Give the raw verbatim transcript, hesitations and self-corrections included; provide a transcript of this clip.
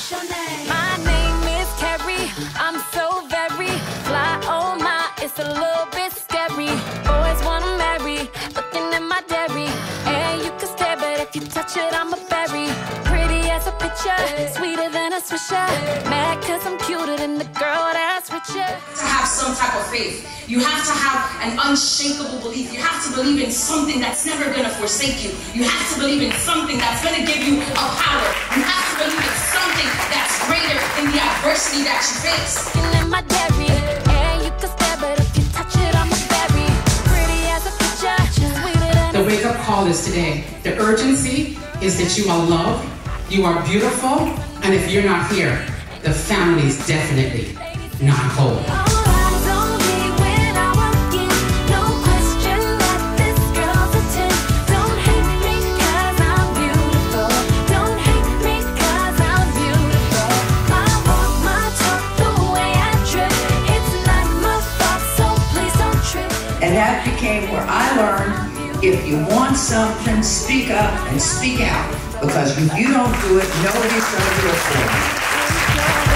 What's your name? My name is Carrie. I'm so very fly. Oh my, it's a little bit scary. Boys wanna marry, looking at my dairy. And you can stare, but if you touch it, I'm a berry. Pretty as a picture, sweeter than a swisher. Mad cause I'm cuter than the girl that's richer. To have some type of faith. You have to have an unshakable belief. You have to believe in something that's never gonna forsake you. You have to believe in something that's gonna give you a power. You have to believe in something that's greater than the adversity that you face. In my dairy, and you can stare, but if you touch it, I'm a berry. Pretty as a picture, sweeter than the wake up call is today. The urgency is that you are loved, you are beautiful, and if you're not here, the family's definitely not whole. And that became where I learned, if you want something, speak up and speak out. Because if you don't do it, nobody's going to do it for you.